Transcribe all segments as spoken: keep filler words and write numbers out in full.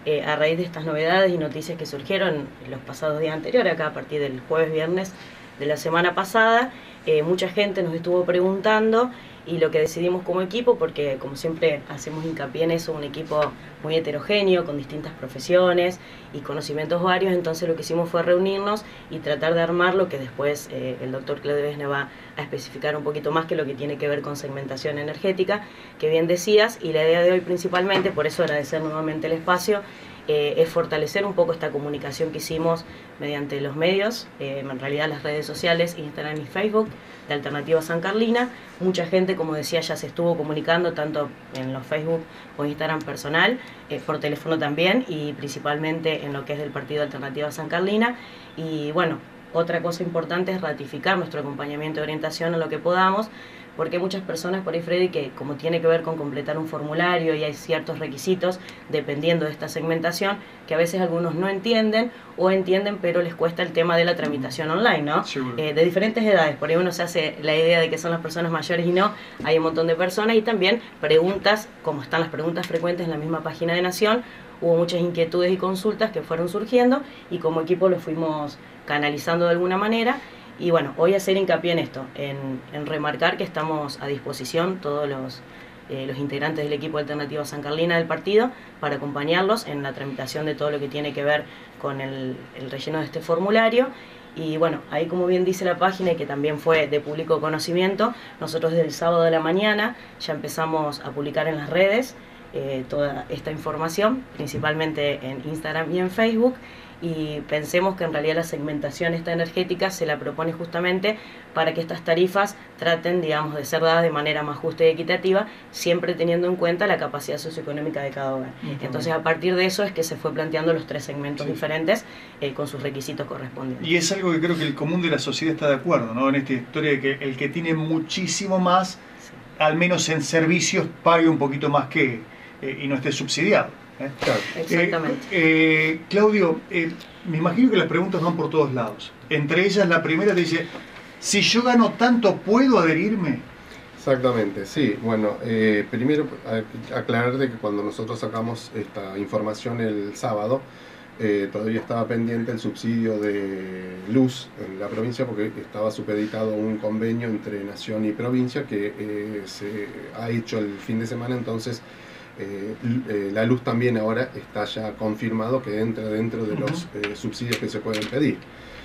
eh, a raíz de estas novedades y noticias que surgieron los pasados días anteriores, acá a partir del jueves, viernes de la semana pasada, eh, mucha gente nos estuvo preguntando y lo que decidimos como equipo, porque como siempre hacemos hincapié en eso, un equipo muy heterogéneo, con distintas profesiones y conocimientos varios, entonces lo que hicimos fue reunirnos y tratar de armar lo que después eh, el doctor Claudio Besne va a especificar un poquito más, que lo que tiene que ver con segmentación energética, que bien decías, y la idea de hoy principalmente, por eso agradecer nuevamente el espacio, Eh, es fortalecer un poco esta comunicación que hicimos mediante los medios, eh, en realidad las redes sociales, Instagram y Facebook, de Alternativa San Carlina. Mucha gente, como decía, ya se estuvo comunicando tanto en los Facebook o Instagram personal, eh, por teléfono también, y principalmente en lo que es del Partido Alternativa San Carlina. Y bueno, otra cosa importante es ratificar nuestro acompañamiento de orientación en lo que podamos, porque hay muchas personas por ahí, Freddy, que como tiene que ver con completar un formulario y hay ciertos requisitos dependiendo de esta segmentación, que a veces algunos no entienden o entienden pero les cuesta el tema de la tramitación online, ¿no? Eh, de diferentes edades, por ahí uno se hace la idea de que son las personas mayores y no, hay un montón de personas, y también preguntas, como están las preguntas frecuentes en la misma página de Nación, hubo muchas inquietudes y consultas que fueron surgiendo y como equipo lo fuimos canalizando de alguna manera. Y bueno, hoy hacer hincapié en esto, en, en remarcar que estamos a disposición todos los, eh, los integrantes del equipo Alternativa San Carlina del partido para acompañarlos en la tramitación de todo lo que tiene que ver con el, el relleno de este formulario. Y bueno, ahí como bien dice la página y que también fue de público conocimiento, nosotros desde el sábado de la mañana ya empezamos a publicar en las redes eh, toda esta información, principalmente en Instagram y en Facebook. Y pensemos que en realidad la segmentación esta energética se la propone justamente para que estas tarifas traten, digamos, de ser dadas de manera más justa y equitativa, siempre teniendo en cuenta la capacidad socioeconómica de cada hogar. Uh-huh. Entonces, a partir de eso es que se fue planteando los tres segmentos sí. diferentes eh, con sus requisitos correspondientes. Y es algo que creo que el común de la sociedad está de acuerdo, ¿no? En esta historia de que el que tiene muchísimo más, sí. al menos en servicios, pague un poquito más que eh, y no esté subsidiado. ¿Eh? Claro. Exactamente. Eh, eh, Claudio, eh, me imagino que las preguntas van por todos lados. Entre ellas, la primera te dice: si yo gano tanto, ¿puedo adherirme? Exactamente, sí. Bueno, eh, primero aclarar de que cuando nosotros sacamos esta información el sábado, eh, todavía estaba pendiente el subsidio de luz en la provincia, porque estaba supeditado un convenio entre Nación y provincia que eh, se ha hecho el fin de semana. Entonces Eh, eh, la luz también ahora está ya confirmado que entra dentro de los eh, subsidios que se pueden pedir.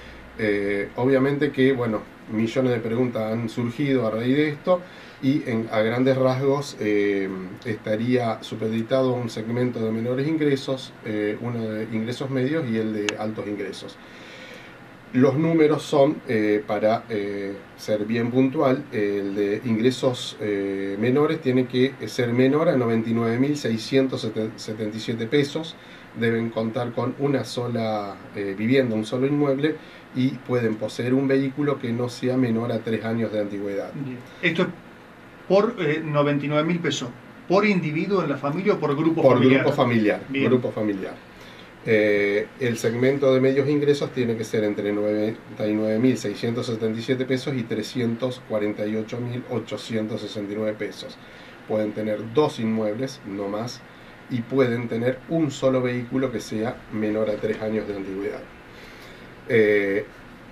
Eh, obviamente que, bueno, millones de preguntas han surgido a raíz de esto y en, a grandes rasgos eh, estaría supeditado un segmento de menores ingresos, eh, uno de ingresos medios y el de altos ingresos. Los números son, eh, para eh, ser bien puntual, eh, el de ingresos eh, menores tiene que ser menor a noventa y nueve mil seiscientos setenta y siete pesos, deben contar con una sola eh, vivienda, un solo inmueble, y pueden poseer un vehículo que no sea menor a tres años de antigüedad. Bien. Esto es por eh, noventa y nueve mil pesos, ¿por individuo en la familia o por grupo por familiar? Grupo familiar, Bien. grupo familiar. Eh, el segmento de medios ingresos tiene que ser entre noventa y nueve mil seiscientos setenta y siete pesos y trescientos cuarenta y ocho mil ochocientos sesenta y nueve pesos. Pueden tener dos inmuebles, no más, y pueden tener un solo vehículo que sea menor a tres años de antigüedad. Eh,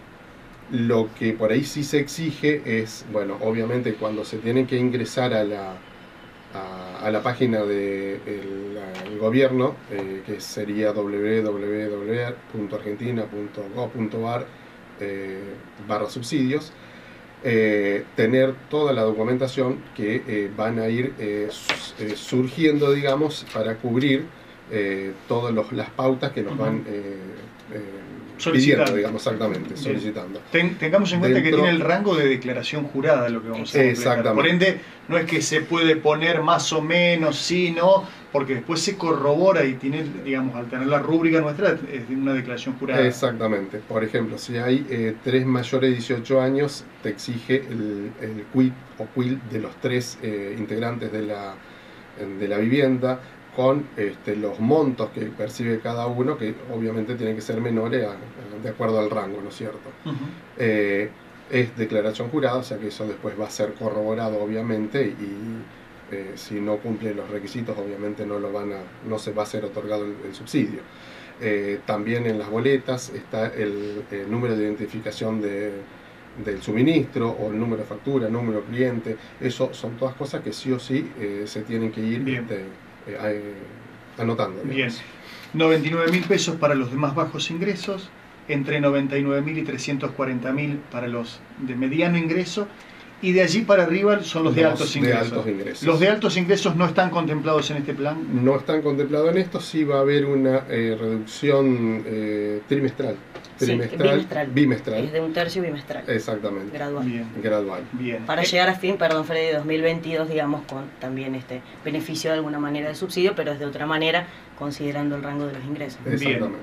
lo que por ahí sí se exige es, bueno, obviamente cuando se tienen que ingresar a la A, a la página del de gobierno, eh, que sería w w w punto argentina punto gov punto ar eh, barra subsidios, eh, tener toda la documentación que eh, van a ir eh, eh, surgiendo, digamos, para cubrir eh, todas las pautas que nos van eh, eh, pidiendo, digamos, exactamente, Bien. solicitando. Ten, tengamos en cuenta Dentro, que tiene el rango de declaración jurada lo que vamos a Exactamente. Por ende, no es que se puede poner más o menos, sí, no, porque después se corrobora y tiene, digamos, al tener la rúbrica nuestra, es de una declaración jurada. Exactamente. Por ejemplo, si hay eh, tres mayores de dieciocho años, te exige el, el quit o quil de los tres eh, integrantes de la, de la vivienda, con este, los montos que percibe cada uno, que obviamente tienen que ser menores a, a, de acuerdo al rango, ¿no es cierto? Uh-huh. eh, es declaración jurada, o sea que eso después va a ser corroborado, obviamente, y Eh, si no cumple los requisitos, obviamente no, lo van a, no se va a ser otorgado el, el subsidio. Eh, también en las boletas está el, el número de identificación de, del suministro, o el número de factura, número cliente. Eso son todas cosas que sí o sí eh, se tienen que ir este, eh, anotando. Bien. noventa y nueve mil pesos para los de más bajos ingresos, entre noventa y nueve mil y trescientos cuarenta mil para los de mediano ingreso, y de allí para arriba son los, los de, altos ingresos. de altos ingresos. ¿Los de altos ingresos no están contemplados en este plan? No están contemplados en esto, sí va a haber una eh, reducción eh, trimestral. Trimestral, sí, bimestral. bimestral. Es de un tercio bimestral. Exactamente. Gradual. Bien. Gradual. Bien. Para eh, llegar a fin, perdón, Freddy, dos mil veintidós, digamos, con también este beneficio de alguna manera de subsidio, pero es de otra manera, considerando el rango de los ingresos. Exactamente.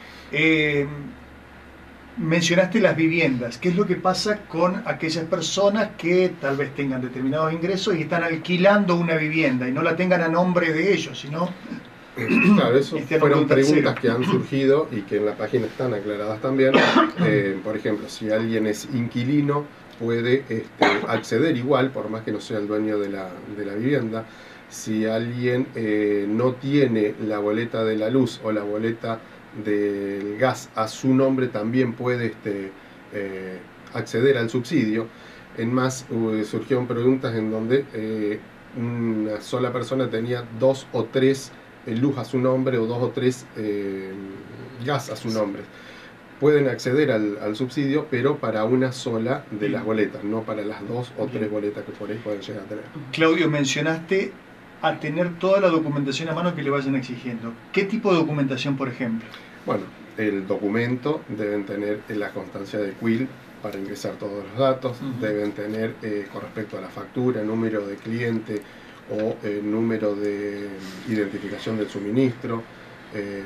Eh, mencionaste las viviendas. ¿Qué es lo que pasa con aquellas personas que tal vez tengan determinados ingresos y están alquilando una vivienda y no la tengan a nombre de ellos, sino... Claro, eso fueron preguntas que han surgido y que en la página están aclaradas también. Eh, por ejemplo, si alguien es inquilino, puede este, acceder igual, por más que no sea el dueño de la, de la vivienda. Si alguien eh, no tiene la boleta de la luz o la boleta del gas a su nombre, también puede este, eh, acceder al subsidio. En más, uh, surgieron preguntas en donde eh, una sola persona tenía dos o tres eh, luz a su nombre o dos o tres eh, gas a su nombre. Pueden acceder al, al subsidio, pero para una sola de las boletas, no para las dos o tres boletas que por ahí pueden llegar a tener. Claudio, mencionaste a tener toda la documentación a mano que le vayan exigiendo. ¿Qué tipo de documentación, por ejemplo? Bueno, el documento deben tener la constancia de Q I L para ingresar todos los datos, uh-huh. deben tener eh, con respecto a la factura, número de cliente o eh, número de identificación del suministro. Eh,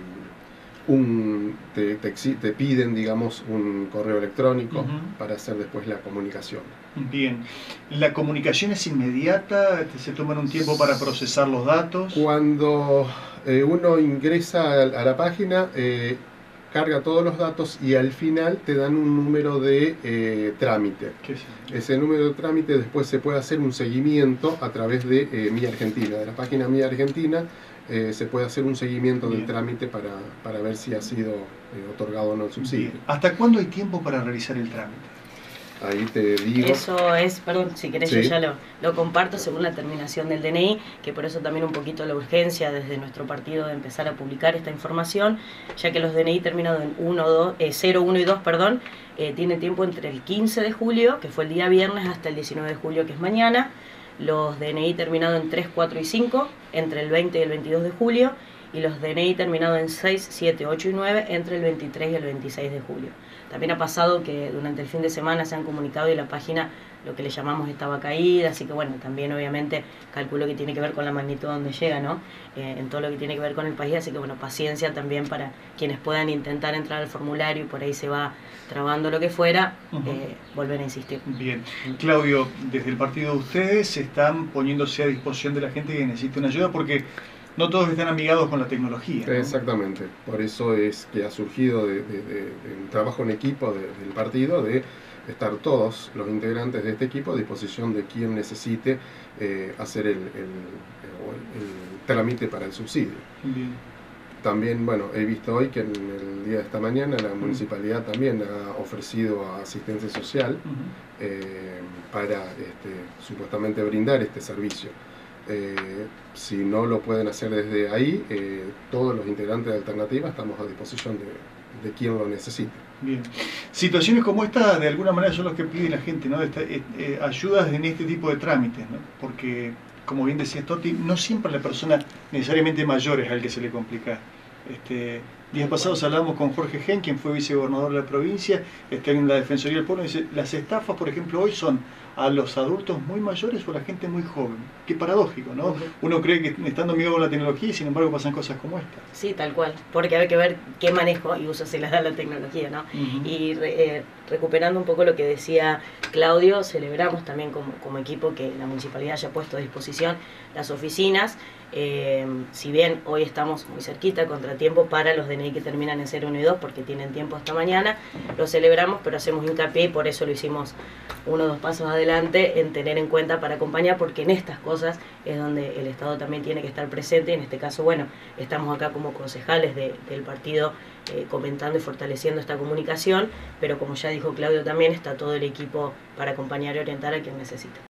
un, te, te, te piden, digamos, un correo electrónico uh-huh. para hacer después la comunicación. Bien. ¿La comunicación es inmediata? ¿Se toman un tiempo para procesar los datos? Cuando eh, uno ingresa a, a la página, eh, carga todos los datos y al final te dan un número de eh, trámite. ¿Qué es? Ese número de trámite después se puede hacer un seguimiento a través de eh, Mi Argentina, de la página Mi Argentina. Eh, se puede hacer un seguimiento Bien. del trámite para, para ver si ha sido eh, otorgado o no el subsidio. Bien. ¿Hasta cuándo hay tiempo para realizar el trámite? Ahí te digo. Eso es, perdón, si querés sí. yo ya lo, lo comparto según la terminación del D N I, que por eso también un poquito la urgencia desde nuestro partido de empezar a publicar esta información, ya que los D N I terminados en uno, dos, eh, cero, uno y dos, perdón, eh, tienen tiempo entre el quince de julio, que fue el día viernes, hasta el diecinueve de julio, que es mañana. Los D N I terminados en tres, cuatro y cinco, entre el veinte y el veintidós de julio, y los D N I terminados en seis, siete, ocho y nueve, entre el veintitrés y el veintiséis de julio. También ha pasado que durante el fin de semana se han comunicado y la página, lo que le llamamos, estaba caída, así que bueno, también obviamente calculo que tiene que ver con la magnitud donde llega, ¿no? Eh, en todo lo que tiene que ver con el país, así que bueno, paciencia también para quienes puedan intentar entrar al formulario y por ahí se va trabando lo que fuera, uh-huh. eh, volver a insistir. Bien. Claudio, desde el partido de ustedes están poniéndose a disposición de la gente que necesite una ayuda porque no todos están amigados con la tecnología, ¿no? Exactamente, por eso es que ha surgido de, de, de, de un trabajo en equipo de, del partido, de estar todos los integrantes de este equipo a disposición de quien necesite eh, hacer el, el, el, el trámite para el subsidio. Bien. También, bueno, he visto hoy que en el día de esta mañana la municipalidad también ha ofrecido asistencia social uh-huh. eh, para este, supuestamente brindar este servicio. Eh, si no lo pueden hacer desde ahí, eh, todos los integrantes de Alternativa estamos a disposición de, de quien lo necesite. Bien. Situaciones como esta de alguna manera son los que pide la gente, ¿no? Esta, eh, eh, ayudas en este tipo de trámites, ¿no? Porque, como bien decía Toti, no siempre la persona necesariamente mayor es al que se le complica. Este, días pasados hablamos con Jorge Gen, quien fue vicegobernador de la provincia, está en la Defensoría del Pueblo, y dice, las estafas, por ejemplo, hoy son a los adultos muy mayores o a la gente muy joven. Qué paradójico, ¿no? Uh-huh. Uno cree que estando amigo con la tecnología y sin embargo pasan cosas como esta. Sí, tal cual, porque hay que ver qué manejo y uso se les da la tecnología, ¿no? Uh-huh. Y eh, recuperando un poco lo que decía Claudio, celebramos también como, como equipo que la municipalidad haya puesto a disposición las oficinas. Eh, si bien hoy estamos muy cerquita, contratiempo para los D N I N I que terminan en cero uno y dos porque tienen tiempo hasta mañana, lo celebramos, pero hacemos hincapié y por eso lo hicimos uno o dos pasos adelante en tener en cuenta para acompañar, porque en estas cosas es donde el Estado también tiene que estar presente. En este caso, bueno, estamos acá como concejales de, del partido eh, comentando y fortaleciendo esta comunicación, pero como ya dijo Claudio también, está todo el equipo para acompañar y orientar a quien necesita.